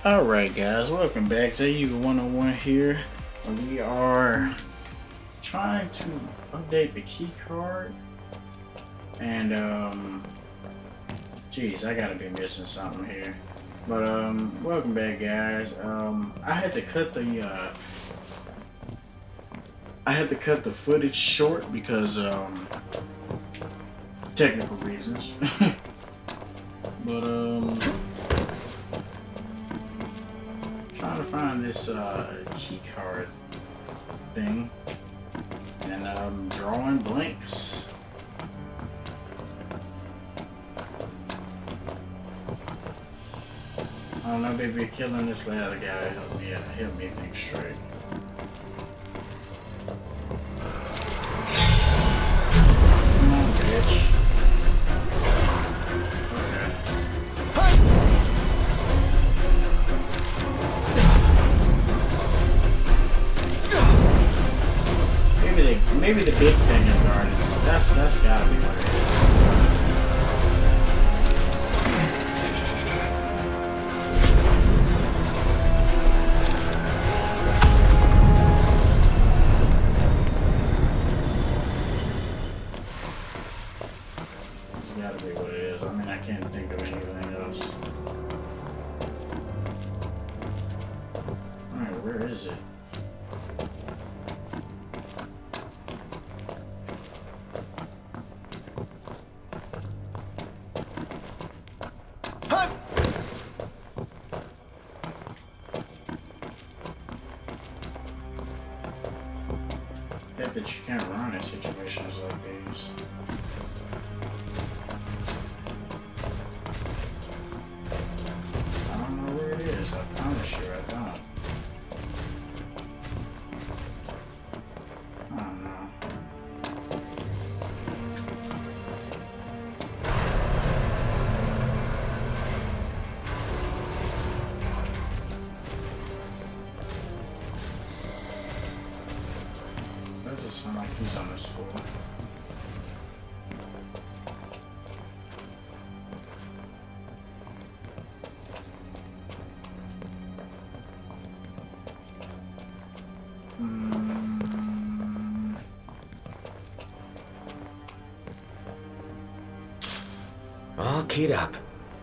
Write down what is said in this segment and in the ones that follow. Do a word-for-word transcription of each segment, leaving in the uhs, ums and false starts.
Alright guys, welcome back. Zayuga one oh one here. We are trying to update the key card. And um geez, I gotta be missing something here. But um welcome back guys. Um I had to cut the uh I had to cut the footage short because um technical reasons. But um trying to find this uh, key card thing, and um, drawing blanks. I don't know, maybe killing this other guy help me help me think straight. Come on, bitch. Maybe the big thing is guarded. That's that's gotta be what it is. It's gotta be what it is. I mean, I can't think of anything else. Alright, where is it? That you can't run in situations like these. I don't know where it is, I promise you I don't. I don't know. Doesn't sound like he's on the school. Mm. All keyed up.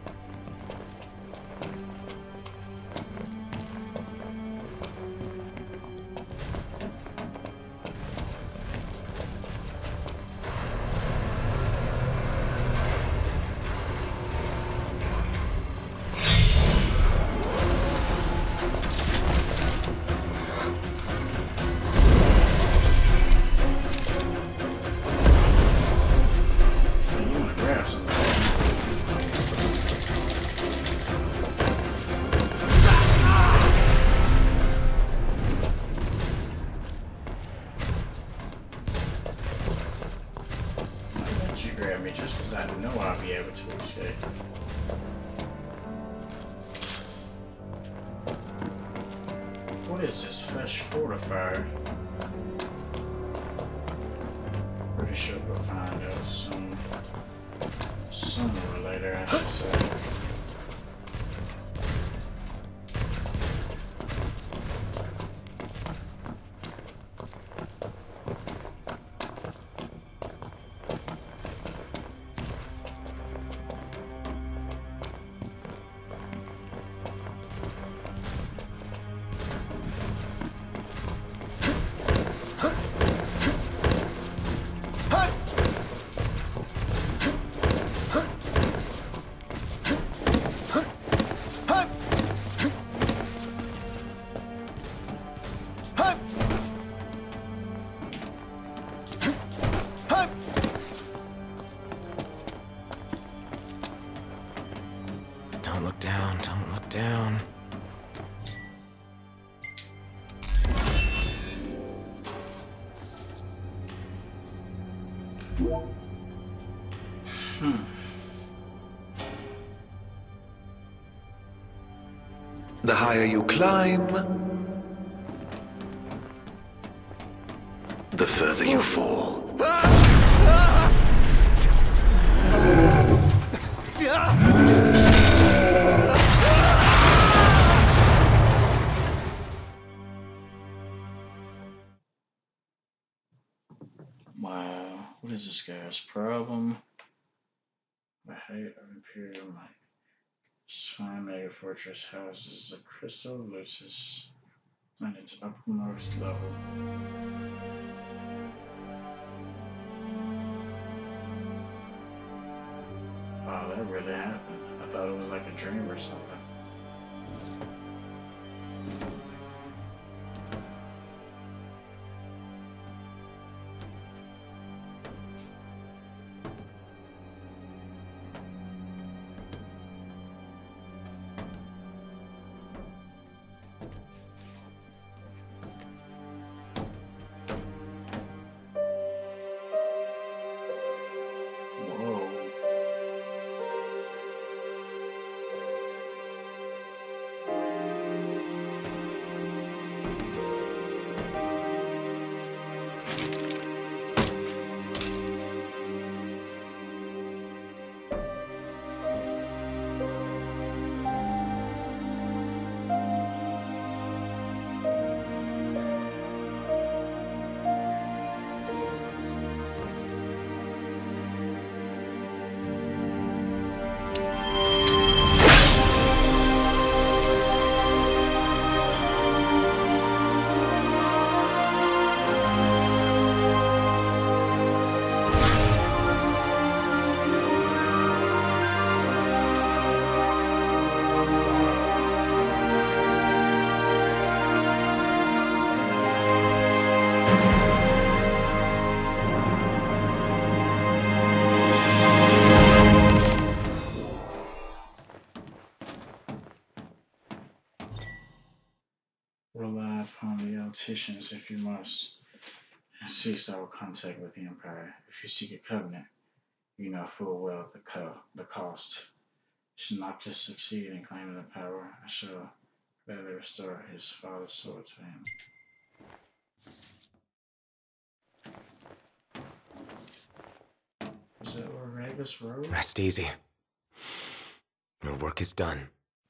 Grab me just because I know I'll be able to escape. What is this flesh fortifier? Pretty sure we'll find out soon. Sooner or later, I should say. Don't look down, don't look down. Hmm. The higher you climb, the further you fall. is this guy's problem? The height of Imperial Might. Fine mega fortress houses the crystal Lucis on its uppermost level. Wow, that really happened. I thought it was like a dream or something. Rely upon the Elticians if you must, and cease all contact with the Empire. If you seek a covenant, you know full well the, co the cost. Should not just succeed in claiming the power, I shall gladly restore his father's sword to him. Is that where Ravis rode? Rest easy. Your work is done.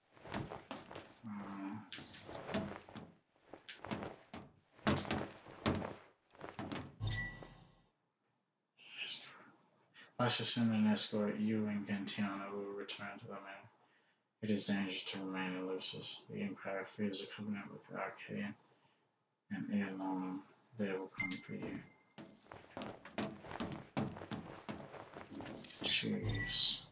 I shall send an escort. You and Gentiana will return to the man. It is dangerous to remain in Lucis. The Empire fears a covenant with the Archaean, and ere long they will come for you. Jeez.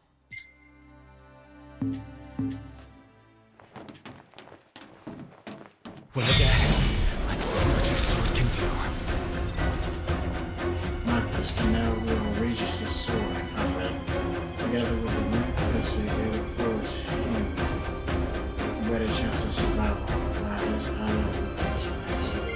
Well, Dad, let's see what your sword can do. Noctis can now wield Regis' sword in combat. Together with the new policy, they will close him a better chance of survival, while his ally will pass ranks.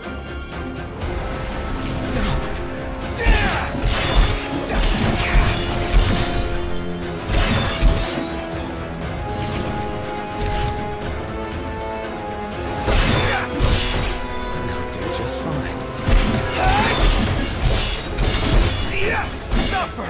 Now do just fine. Suffer!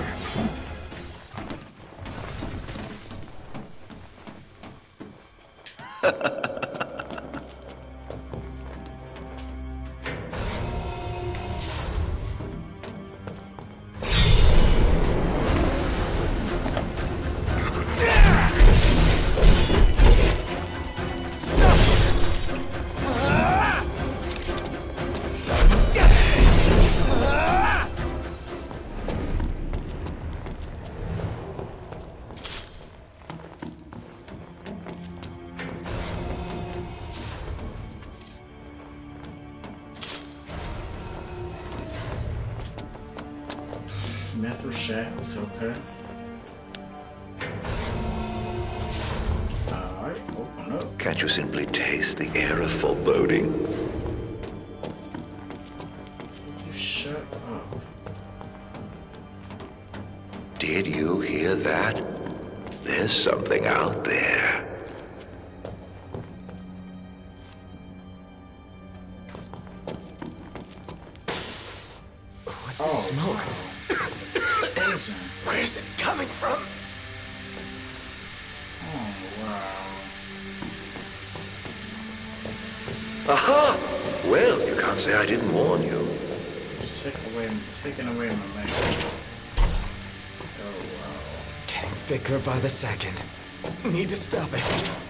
Methyl shackles, okay. Alright, open up. Can't you simply taste the air of foreboding? You shut up. Did you hear that? There's something out there. What's Oh, the smoke? Poison. Where's it coming from? Oh, wow. Aha! Well, you can't say I didn't warn you. It's taking away, taking away my magic. thicker by the second. Need to stop it.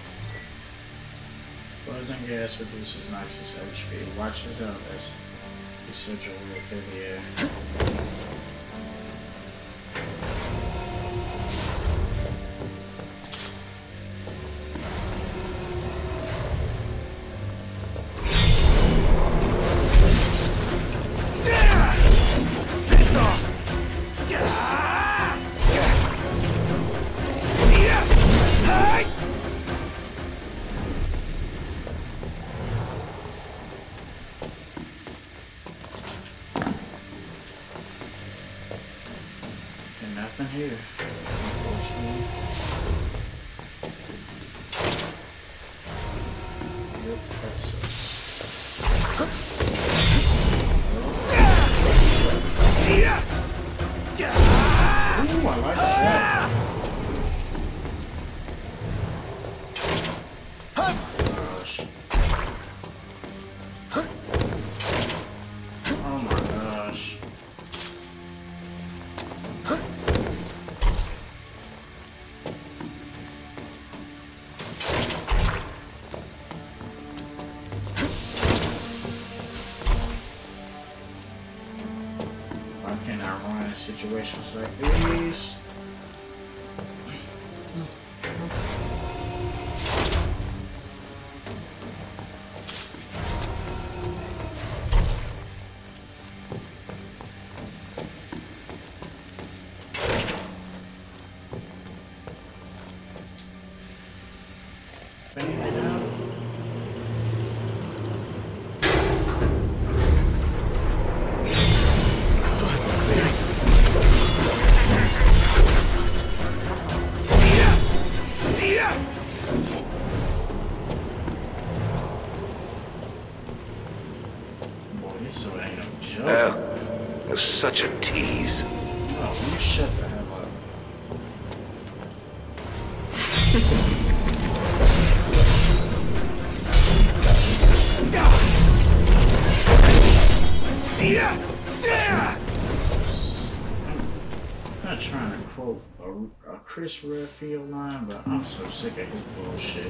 Buzzing gas reduces Noxus H P. Watch this out, that's such a weird video. Nothing here, unfortunately. Yep, that's it. Ooh, I like that. Gosh. Oh my gosh. Situations like these. Bang it out. So it ain't no joke. Well, it's such a tease. Oh, you shut the hell up. I'm not trying to quote a, a Chris Redfield line, but I'm so sick of his bullshit.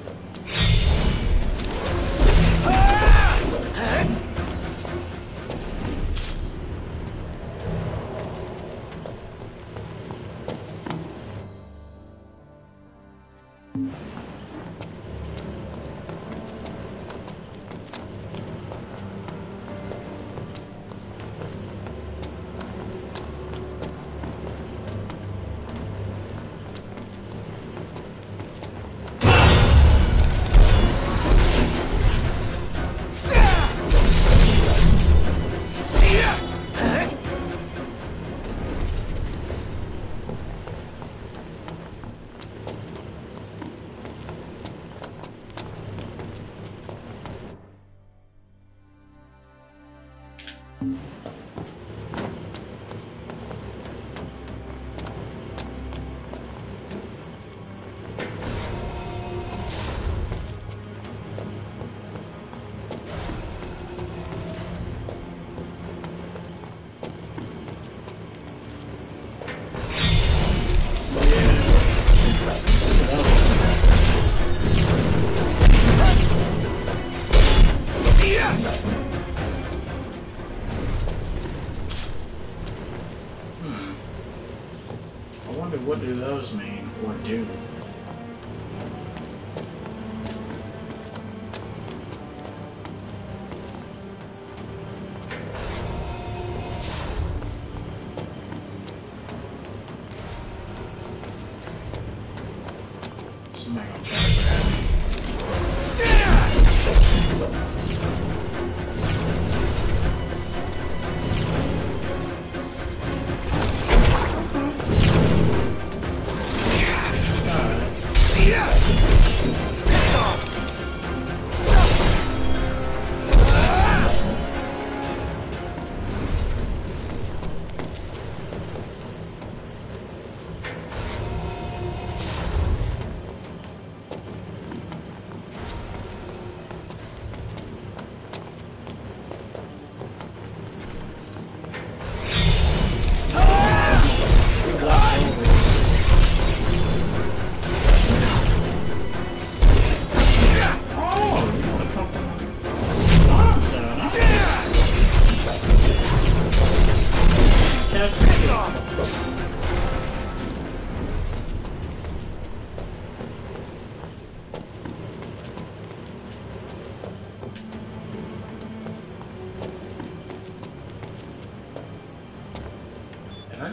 What do those mean, or do? Somebody gonna try to grab me.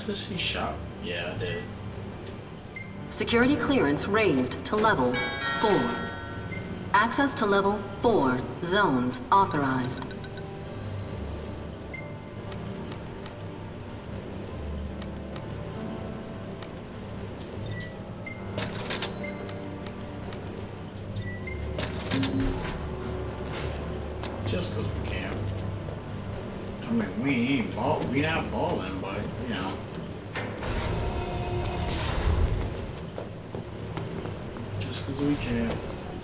just see shop? Yeah, I did. Security clearance raised to level four. Access to level four zones authorized. Just because we can. I mean, we ain't ball, we not balling, but you know. Just because we can.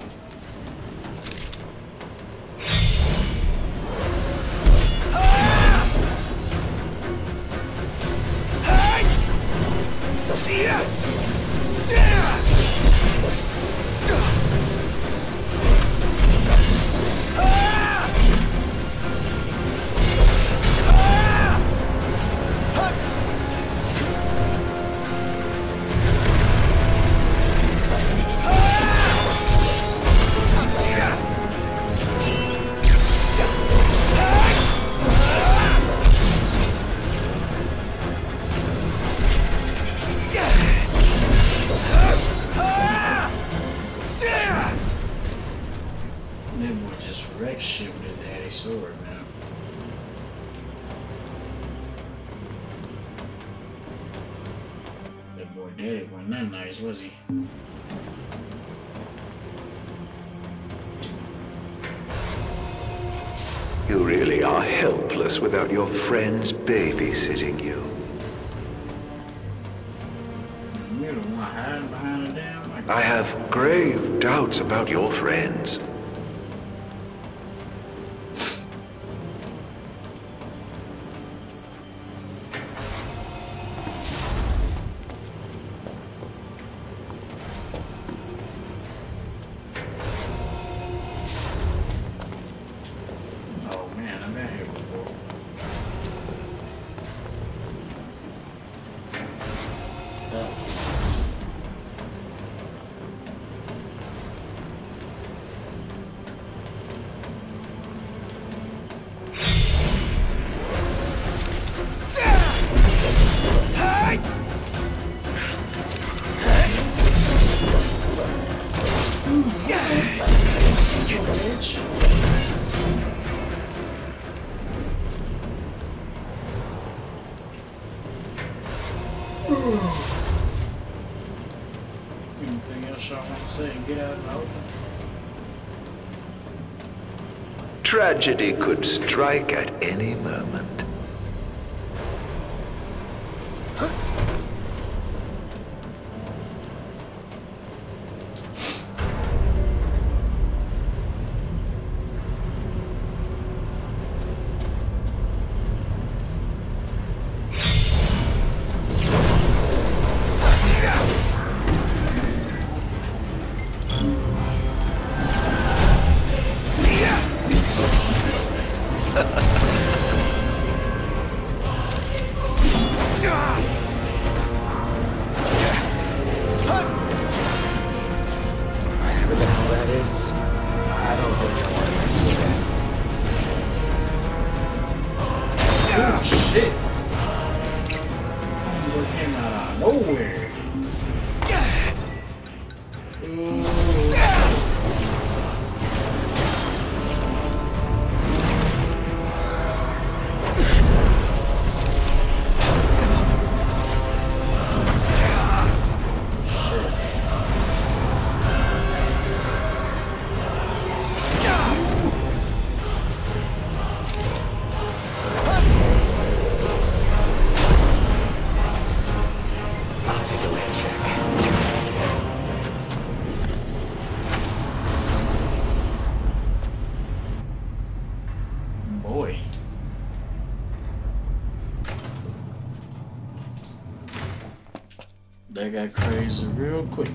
Daddy wasn't that nice, was he? You really are helpless without your friends babysitting you. You're the one hiding behind the damn microphone. I have grave doubts about your friends. Anything else y'all want to say and get out of the open? Tragedy could strike at any moment. That got crazy real quick.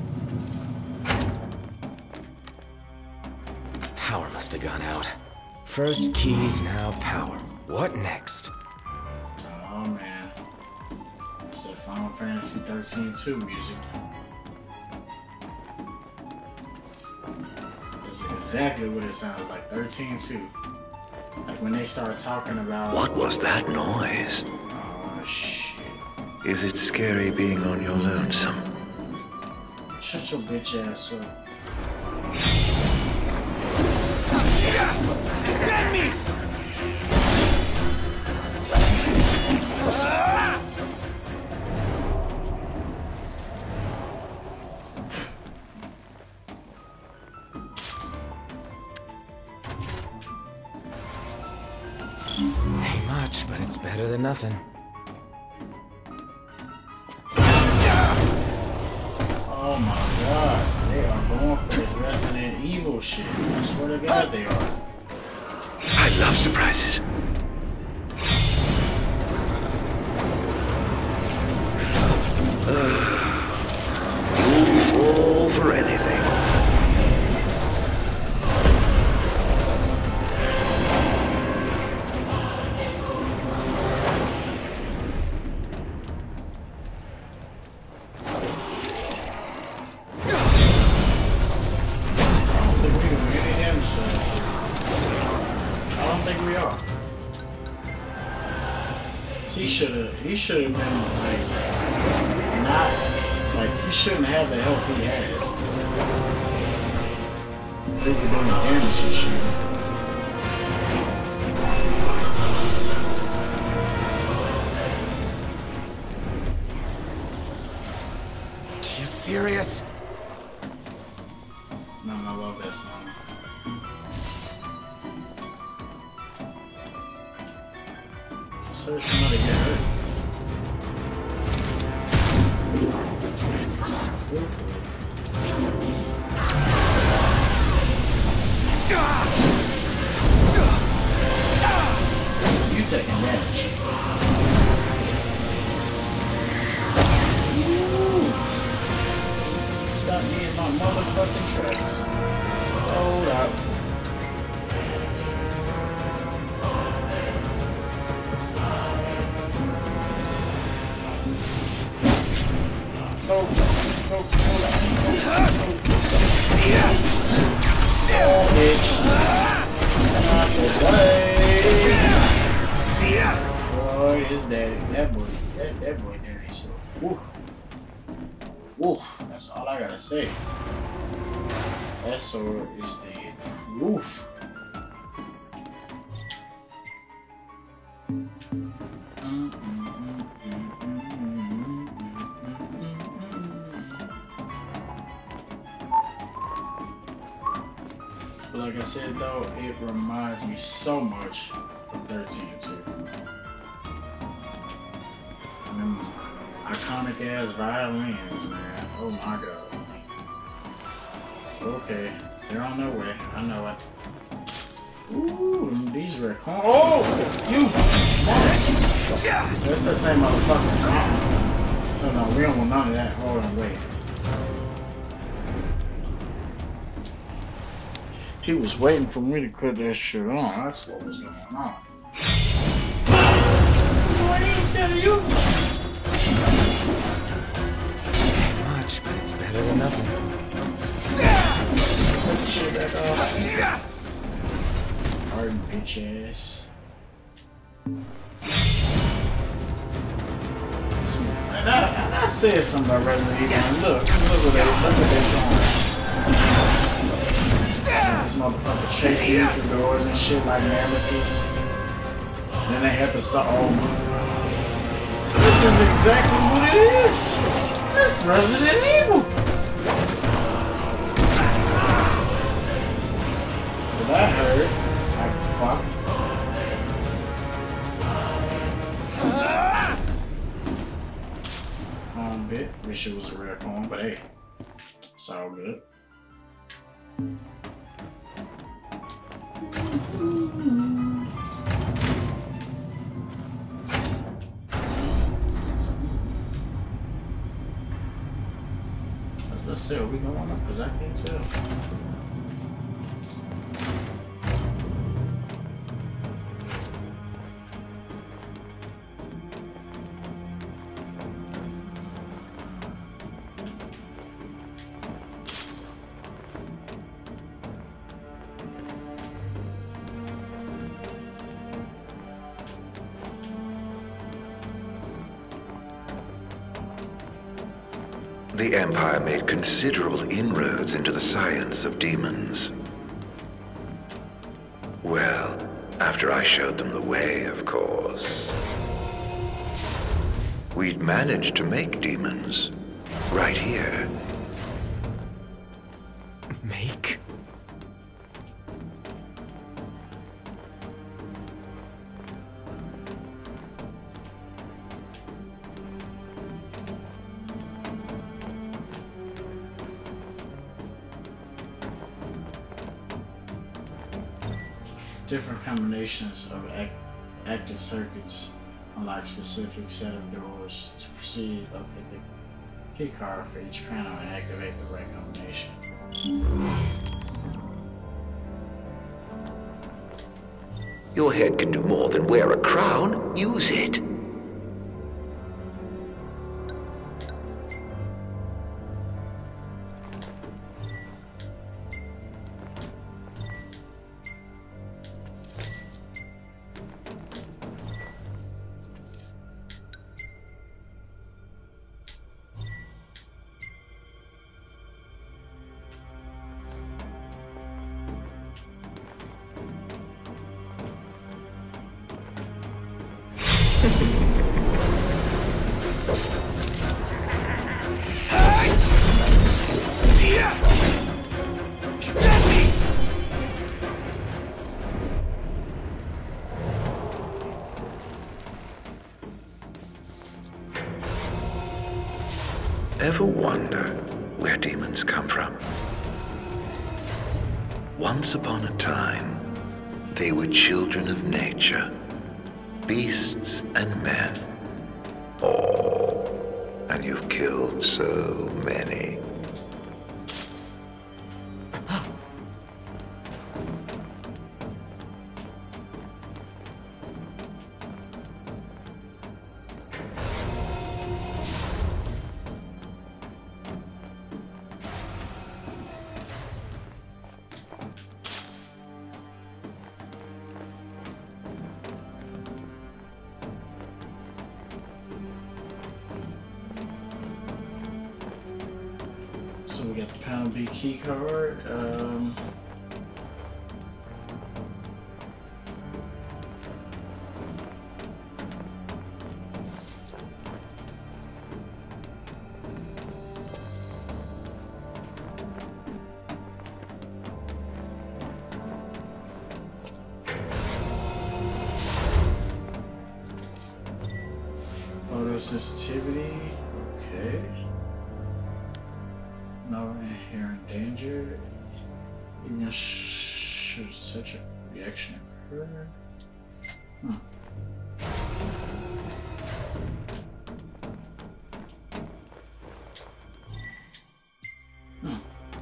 Power must have gone out. First keys, now power. What next? Oh man. It's that Final Fantasy thirteen two music. That's exactly what it sounds like, thirteen two. Like when they start talking about... What was that noise? Oh shit. Is it scary being on your lonesome? Shut your bitch ass up. Dead meat! Ain't much, but it's better than nothing. Oh my god, they are going for this Resident Evil shit. I swear to God they are. I love surprises. Uh, all for anything. He should have. He should have been like not like he shouldn't have the help he has. They were doing damage and shit. You serious? Man, I love that song. So somebody get hurt. You taking damage. Ooh. Stop me in my motherfucking tracks. Hold up. No, no, no, no, oh, bitch. Come on, boy, is that that boy, that that boy dirty so. Woo, woo. That's all I gotta say. That sword is dead. Woof. But like I said though, it reminds me so much of thirteen two. Them iconic ass violins, man. Oh my god. Okay, they're on their way. I know it. Ooh, these were cool. Oh, you! That's the same motherfucker. No, no, we don't want none of that. Hold on, wait. He was waiting for me to put that shit on. That's what was going on. What are you scared of you? Ain't much, but it's better than nothing. Put the shit back off. Hard bitch ass. And I, and I said something about Resident Evil. Look, look what they, look what they're doing. This motherfucker chasing you through doors and shit like Nemesis. Then they have to solve. Oh, this is exactly what it is. This is Resident Evil. But that hurt. Like fuck. Um, bit. Wish it was a real poem, but hey, it's all good. Let's see, are we going up? Because I can't tell. The Empire made considerable inroads into the science of demons. Well, after I showed them the way, of course. We'd managed to make demons right here. Make? Different combinations of act active circuits unlock specific set of doors. To proceed, locate the key card for each panel and activate the right combination. Your head can do more than wear a crown. Use it. Ever wonder where demons come from? Once upon a time, they were children of nature, beasts and men. Oh, and you've killed so many. So we got the panel B key card. Um, Photosensitivity. Okay. No inherent danger. Even should such a reaction occur. Hmm. Hmm.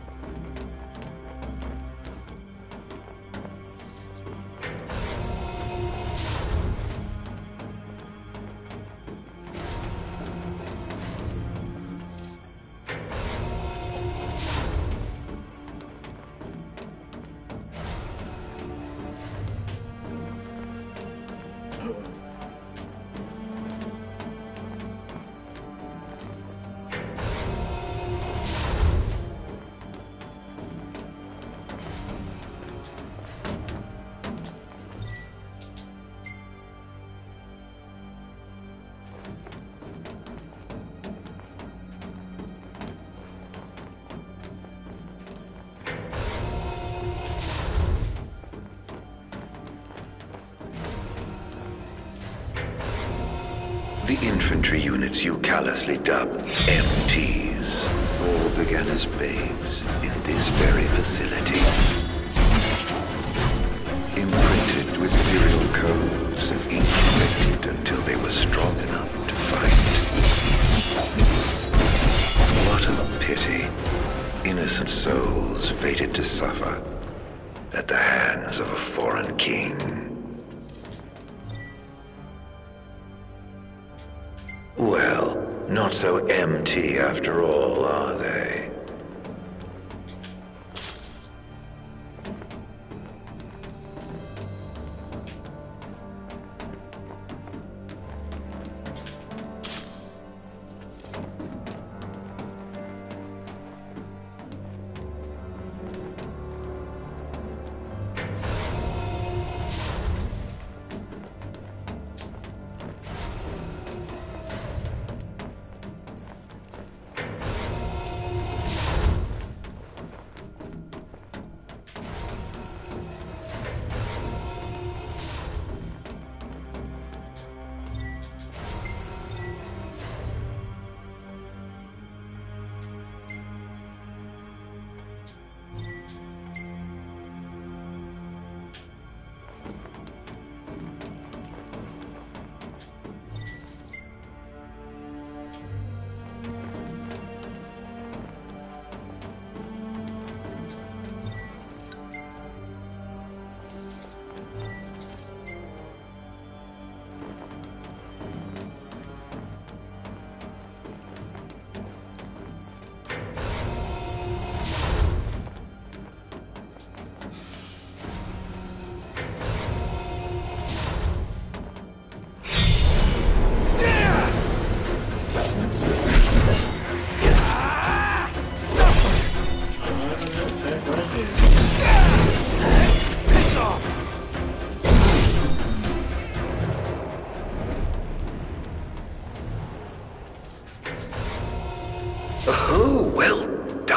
The infantry units you callously dub M Ts all began as babes in this very facility. Imprinted with serial codes and incubated until they were strong enough to fight. What a pity. Innocent souls fated to suffer at the hands of a foreign king. Well, not so empty after all, are they?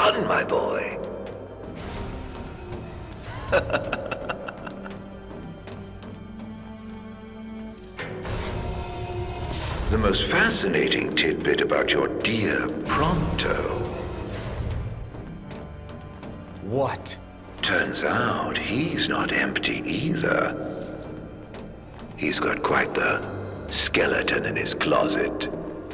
done, my boy. The most fascinating tidbit about your dear Pronto. What? Turns out he's not empty either. He's got quite the skeleton in his closet.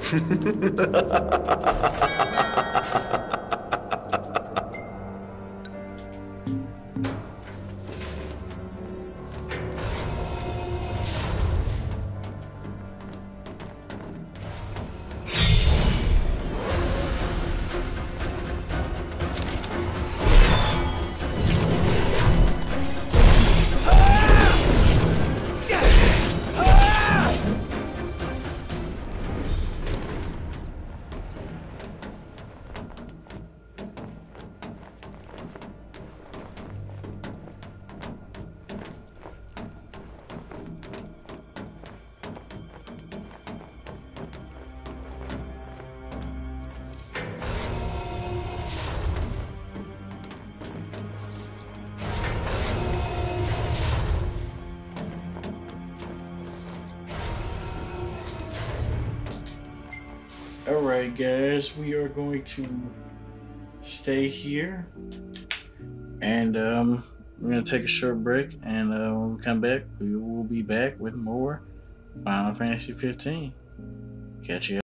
Alright guys, we are going to stay here and um, we're going to take a short break, and uh, when we come back we will be back with more Final Fantasy fifteen. Catch you